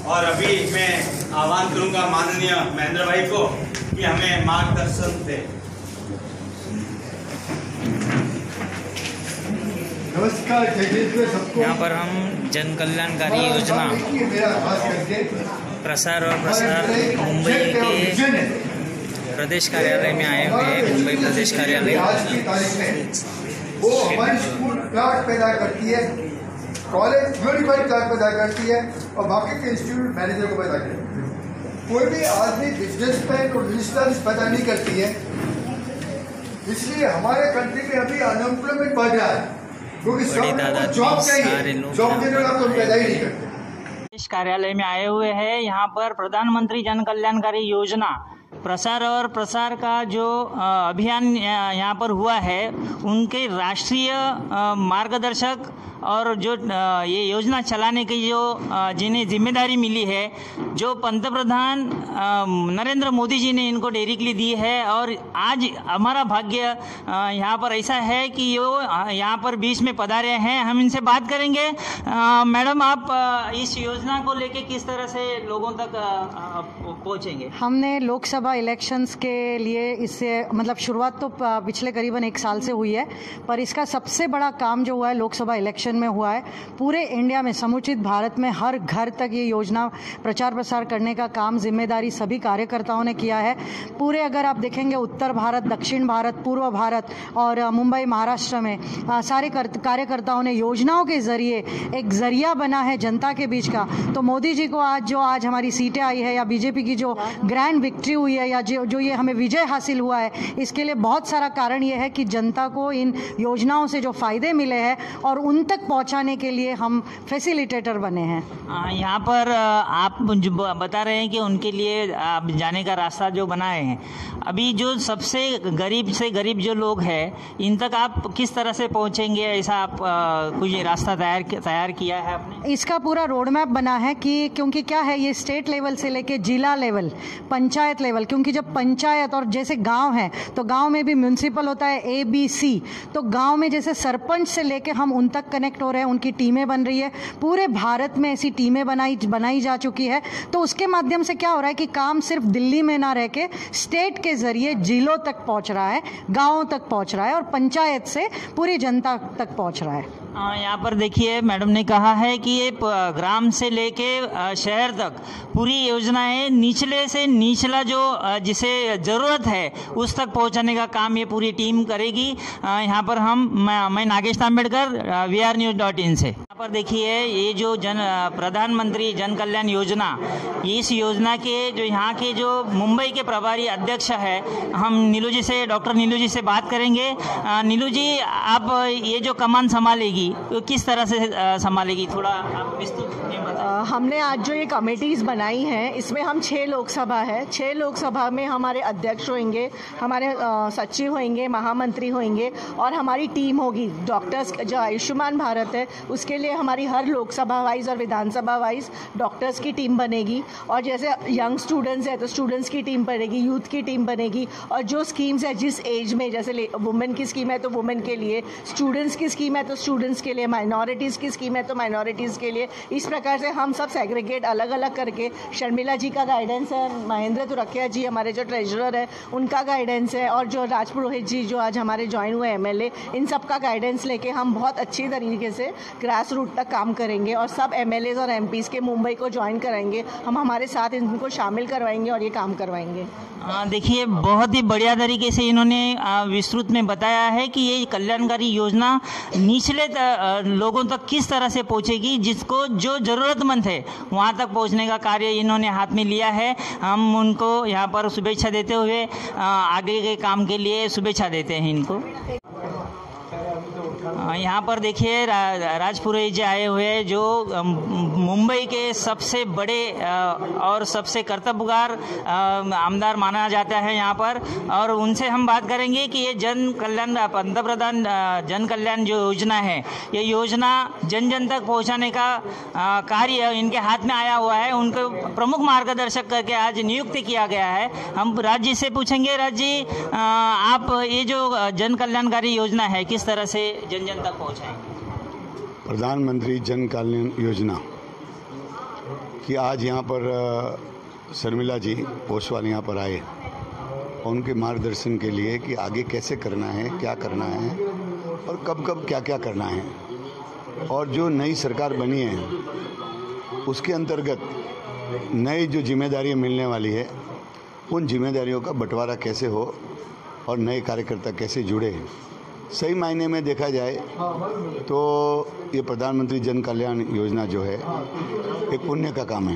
और अभी मैं आह्वान करूंगा माननीय महेंद्र भाई को कि हमें मार्गदर्शन दे। नमस्कार सबको। यहाँ पर हम जन कल्याणकारी योजना प्रसार और प्रसार मुंबई के प्रदेश कार्यालय में आए हुए हैं। मुंबई प्रदेश कार्यालय वो हमारी स्कूल क्लास पैदा करती है, कॉलेज यूनिफाइड क्लास पैदा करती है और बाकी के इंस्टीट्यूट मैनेजर को पैदा करती है। कोई भी आदमी बिजनेसमैन और बिजनेस पैदा नहीं करती है। इसलिए हमारे कंट्री में अभी अनएम्प्लॉयमेंट बढ़ रहा है क्योंकि सब जॉब चाहिए, जॉब देने वाला तो पैदा ही नहीं करते। प्रदेश कार्यालय में आए हुए हैं। यहाँ पर प्रधानमंत्री जन कल्याणकारी योजना प्रसार और प्रसार का जो अभियान यहाँ पर हुआ है, उनके राष्ट्रीय मार्गदर्शक और जो ये योजना चलाने की जो जिन्हें जिम्मेदारी मिली है, जो पंतप्रधान नरेंद्र मोदी जी ने इनको डायरेक्टली दी है। और आज हमारा भाग्य यहाँ पर ऐसा है कि वो यहाँ पर बीच में पधारे हैं। हम इनसे बात करेंगे। मैडम, आप इस योजना को लेके किस तरह से लोगों तक पहुँचेंगे? हमने लोकसभा इलेक्शंस के लिए इससे मतलब शुरुआत तो पिछले करीबन 1 साल से हुई है, पर इसका सबसे बड़ा काम जो हुआ है लोकसभा इलेक्शन में हुआ है। पूरे इंडिया में, समुचित भारत में हर घर तक ये योजना प्रचार प्रसार करने का काम, जिम्मेदारी सभी कार्यकर्ताओं ने किया है। पूरे अगर आप देखेंगे उत्तर भारत, दक्षिण भारत, पूर्व भारत और मुंबई महाराष्ट्र में सारे कार्यकर्ताओं ने योजनाओं के जरिए एक जरिया बना है जनता के बीच का। तो मोदी जी को आज हमारी सीटें आई है या बीजेपी की जो ग्रैंड विक्ट्री हुई है या जो ये हमें विजय हासिल हुआ है, इसके लिए बहुत सारा कारण ये है कि जनता को इन योजनाओं से जो फायदे मिले हैं और उन तक पहुंचाने के लिए हम फैसिलिटेटर बने हैं। यहाँ पर आप जो बता रहे हैं कि उनके लिए आप जाने का रास्ता जो बनाए हैं, अभी जो सबसे गरीब से गरीब जो लोग हैं, इन तक आप किस तरह से पहुंचेंगे? ऐसा आप कुछ रास्ता तैयार किया है आपने? इसका पूरा रोड मैप बना है कि क्योंकि क्या है, ये स्टेट लेवल से लेके जिला लेवल, पंचायत लेवल, क्योंकि जब पंचायत और जैसे गांव है तो गांव में भी म्यूनिसिपल होता है ABC, तो गांव में जैसे सरपंच से लेके हम उन तक कनेक्ट हो रहे हैं, उनकी टीमें बन रही है। पूरे भारत में ऐसी टीमें बनाई जा चुकी है। तो उसके माध्यम से क्या हो रहा है कि काम सिर्फ दिल्ली में ना रह के स्टेट के जरिए जिलों तक पहुंच रहा है, गांवों तक पहुंच रहा है और पंचायत से पूरी जनता तक पहुंच रहा है। यहाँ पर देखिए, मैडम ने कहा है कि ये ग्राम से लेके शहर तक पूरी योजनाएं निचले से निचला जो जिसे ज़रूरत है उस तक पहुंचाने का काम ये पूरी टीम करेगी। यहाँ पर मैं नागेश तांबेडकर, VRNews.in से। यहाँ पर देखिए, ये जो प्रधानमंत्री जन कल्याण योजना, इस योजना के जो यहाँ के जो मुंबई के प्रभारी अध्यक्ष है, हम नीलू जी से, डॉक्टर नीलू जी से बात करेंगे। नीलू जी, आप ये जो कमान संभालेगी, किस तरह से संभालेगी, थोड़ा आप विस्तृत में बताएं। हमने आज जो ये कमेटीज़ बनाई हैं, इसमें हम 6 लोकसभा है। 6 लोकसभा में हमारे अध्यक्ष होंगे, हमारे सचिव होंगे, महामंत्री होंगे और हमारी टीम होगी। डॉक्टर्स जो आयुष्मान भारत है, उसके लिए हमारी हर लोकसभा वाइज और विधानसभा वाइज डॉक्टर्स की टीम बनेगी। और जैसे यंग स्टूडेंट्स है तो स्टूडेंट्स की टीम बनेगी, यूथ की टीम बनेगी। और जो स्कीम्स है जिस एज में, जैसे वुमेन की स्कीम है तो वुमेन के लिए, स्टूडेंट्स की स्कीम है तो स्टूडेंट्स के लिए, माइनॉरिटीज़ की स्कीम है तो माइनॉरिटीज़ के लिए। इस प्रकार से हम सब सेग्रीगेट अलग अलग करके, शर्मिला जी का गाइडेंस है, महेंद्र तुरकिया जी हमारे जो ट्रेजरर है उनका गाइडेंस है, और जो राज पुरोहित जी जो आज हमारे ज्वाइन हुए MLA, इन सब का गाइडेंस लेके हम बहुत अच्छी तरीके से ग्रास रूट तक काम करेंगे और सब MLAs और MPs के मुंबई को ज्वाइन कराएंगे। हम हमारे साथ इनको शामिल करवाएंगे और ये काम करवाएंगे। देखिए, बहुत ही बढ़िया तरीके से इन्होंने विस्तृत में बताया है कि ये कल्याणकारी योजना निचले लोगों तक किस तरह से पहुंचेगी, जिसको जो ज़रूरतमंद है वहां तक पहुंचने का कार्य इन्होंने हाथ में लिया है। हम उनको यहाँ पर शुभेच्छा देते हुए आगे के काम के लिए शुभेच्छा देते हैं इनको। यहाँ पर देखिए, राज पुरोहित जी आए हुए हैं, जो मुंबई के सबसे बड़े और सबसे कर्तव्यगार आमदार माना जाता है यहाँ पर। और उनसे हम बात करेंगे कि ये जन कल्याण, पंतप्रधान जन कल्याण जो योजना है, ये योजना जन जन तक पहुँचाने का कार्य इनके हाथ में आया हुआ है। उनको प्रमुख मार्गदर्शक करके आज नियुक्त किया गया है। हम राज जी से पूछेंगे, राज जी, आप ये जो जन कल्याणकारी योजना है किस तरह से जन जन तक पहुँचाएंगे? प्रधानमंत्री जन कल्याण योजना कि आज यहाँ पर शर्मिला जी ओसवाल यहाँ पर आए और उनके मार्गदर्शन के लिए कि आगे कैसे करना है, क्या करना है और कब कब क्या क्या करना है। और जो नई सरकार बनी है उसके अंतर्गत नई जो जिम्मेदारियाँ मिलने वाली है उन जिम्मेदारियों का बंटवारा कैसे हो और नए कार्यकर्ता कैसे जुड़े। सही मायने में देखा जाए तो ये प्रधानमंत्री जन कल्याण योजना जो है एक पुण्य का काम है।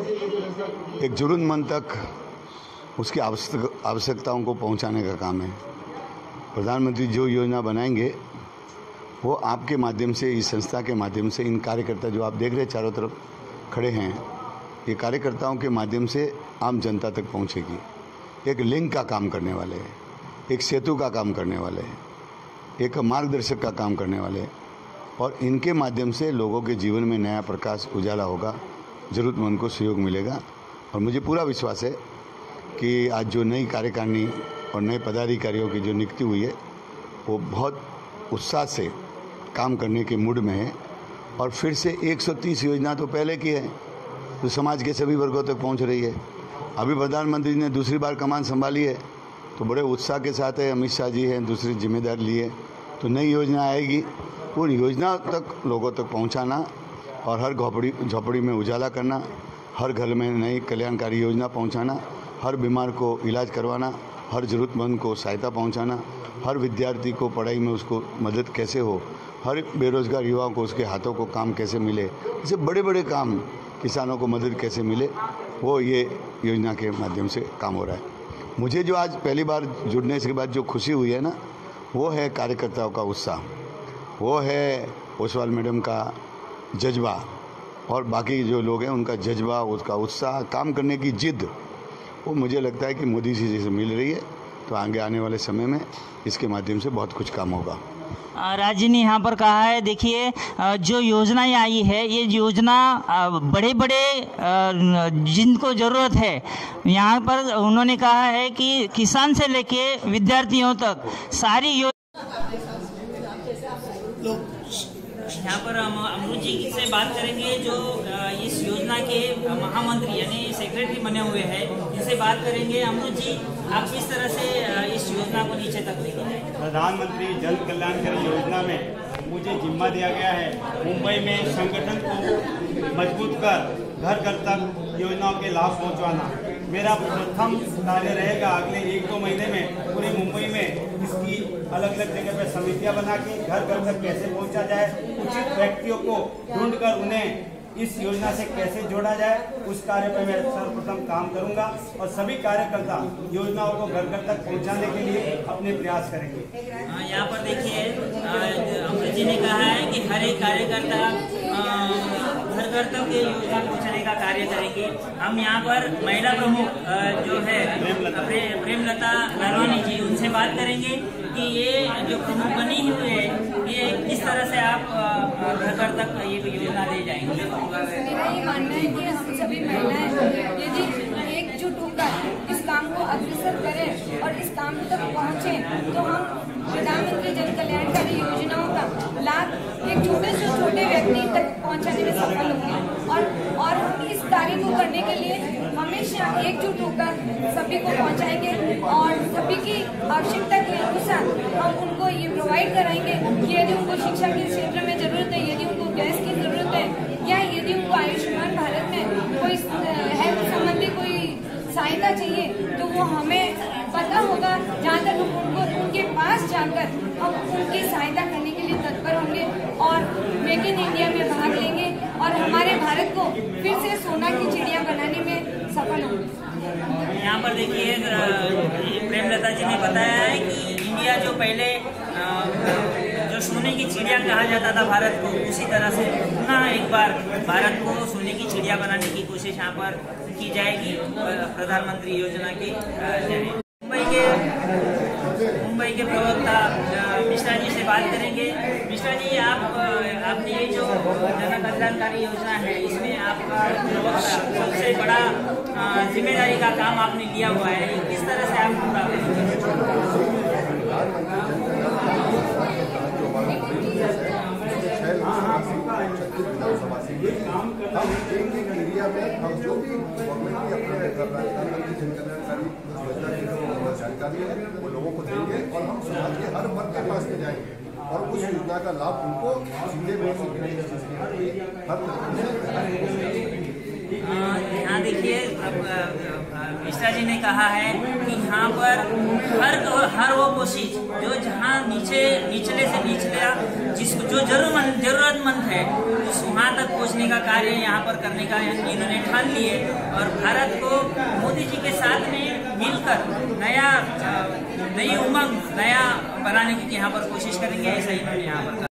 एक जरूरतमंद तक उसकी आवश्यकताओं को पहुंचाने का काम है। प्रधानमंत्री जो योजना बनाएंगे वो आपके माध्यम से, इस संस्था के माध्यम से, इन कार्यकर्ता जो आप देख रहे हैं चारों तरफ खड़े हैं, ये कार्यकर्ताओं के माध्यम से आम जनता तक पहुंचेगी। एक लिंक का काम करने वाले हैं, एक सेतु का काम करने वाले हैं, एक मार्गदर्शक का काम करने वाले हैं और इनके माध्यम से लोगों के जीवन में नया प्रकाश उजाला होगा, ज़रूरतमंद को सहयोग मिलेगा। और मुझे पूरा विश्वास है कि आज जो नई कार्यकारिणी और नए पदाधिकारियों की जो नियुक्ति हुई है वो बहुत उत्साह से काम करने के मूड में है। और फिर से 130 योजना तो पहले की है जो समाज के सभी वर्गों तक पहुंच रही है। अभी प्रधानमंत्री ने दूसरी बार कमान संभाली है तो बड़े उत्साह के साथ है, अमित शाह जी हैं दूसरी जिम्मेदारी लिए, तो नई योजना आएगी, उन योजना तक लोगों तक पहुंचाना और हर झोपड़ी में उजाला करना, हर घर में नई कल्याणकारी योजना पहुंचाना, हर बीमार को इलाज करवाना, हर ज़रूरतमंद को सहायता पहुंचाना, हर विद्यार्थी को पढ़ाई में उसको मदद कैसे हो, हर बेरोजगार युवाओं को उसके हाथों को काम कैसे मिले, ऐसे बड़े बड़े काम, किसानों को मदद कैसे मिले, वो ये योजना के माध्यम से काम हो रहा है। मुझे जो आज पहली बार जुड़ने के बाद जो खुशी हुई है ना, वो है कार्यकर्ताओं का उत्साह, वो है ओसवाल मैडम का जज्बा और बाकी जो लोग हैं उनका जज्बा, उसका उत्साह, काम करने की जिद, वो मुझे लगता है कि मोदी जी से मिल रही है। तो आगे आने वाले समय में इसके माध्यम से बहुत कुछ काम होगा। राज जी ने यहाँ पर कहा है, देखिए जो योजनाएं आई है ये योजना बड़े बड़े जिनको ज़रूरत है, यहाँ पर उन्होंने कहा है कि किसान से लेके विद्यार्थियों तक सारी यहाँ पर हम अमृत जी से बात करेंगे जो इस योजना के महामंत्री यानी सेक्रेटरी बने हुए हैं, इनसे बात करेंगे। अमृत जी, आप किस तरह से इस योजना को नीचे तक लेके जाएंगे? प्रधानमंत्री जन कल्याणकारी योजना में मुझे जिम्मा दिया गया है मुंबई में संगठन को मजबूत कर घर घर तक योजनाओं के लाभ पहुंचाना। मेरा प्रथम कार्य रहेगा अगले 1-2 महीने में पूरी मुंबई में इसकी अलग अलग जगह पर समितियां बना के घर घर तक कैसे पहुंचा जाए, उचित व्यक्तियों को ढूंढकर उन्हें इस योजना से कैसे जोड़ा जाए, उस कार्य पर मैं सर्वप्रथम काम करूंगा और सभी कार्यकर्ता योजनाओं को घर घर तक पहुंचाने के लिए अपने प्रयास करेंगे। यहाँ पर देखिए अमृत जी ने कहा है कि हर एक कार्यकर्ता घर घर तक ये योजना पहुँचाने का कार्य करेंगे। हम यहाँ पर महिला प्रमुख जो है प्रेमलता लालवानी जी, उनसे बात करेंगे कि ये जो प्रमुख बनी हुई है ये किस तरह से आप घर घर तक ये योजना ले जाएंगे? मेरा ये मानना है कि हम सभी महिलाएं यदि एकजुट होकर इस काम को अग्रसर करें और इस काम तक पहुँचे तो हम प्रधानमंत्री जन कल्याणकारी योजनाओं का लाभ एक छोटे से छोटे व्यक्ति तक पहुँचाने में सफल होंगे और हम इस कार्य को करने के लिए हमेशा एकजुट होकर सभी को पहुँचाएंगे और सभी की आवश्यकता के अनुसार हम उनको ये प्रोवाइड कराएंगे कि यदि उनको शिक्षा के क्षेत्र में जरूरत है, यदि उनको गैस की जरूरत है या यदि उनको आयुष्मान भारत में कोई हेल्थ संबंधी कोई सहायता चाहिए तो वो हमें पता होगा। जहाँ तक उनको उनके पास जाकर हम उनकी सहायता करने के लिए तत्पर होंगे और मेक इन इंडिया में भाग लेंगे और हमारे भारत को फिर से सोना की चिड़िया बनाने में सफल होंगे। यहाँ पर देखिए प्रेमलता जी ने बताया है कि इंडिया जो पहले जो सोने की चिड़िया कहा जाता था भारत को, उसी तरह से पुनः एक बार भारत को सोने की चिड़िया बनाने की कोशिश यहाँ पर की जाएगी प्रधानमंत्री योजना के जरिए। मुंबई के प्रवक्ता मिश्रा जी से बात करेंगे। मिश्रा जी, आपने ये जो जन कल्याणकारी योजना है इसमें आपका प्रवक्ता सबसे बड़ा जिम्मेदारी का काम आपने लिया हुआ है, किस तरह से आप पूरा एरिया में हम जानकारी है वो लोगों को देंगे और हम समाज के हर वर्ग के पास में जाएंगे और उस योजना का लाभ उनको सीधे हर यहाँ देखिए मिश्रा जी ने कहा है कि यहाँ पर हर वो कोशिश जो जहाँ निचले से निचला जिसको जो जरूरतमंद है उस वहाँ तक पहुँचने का कार्य यहाँ पर करने का इन्होंने ठान लिए और भारत को मोदी जी के साथ में मिलकर नई उमंग नया बनाने की यहाँ पर कोशिश करेंगे, ऐसा इन्होंने यहाँ पर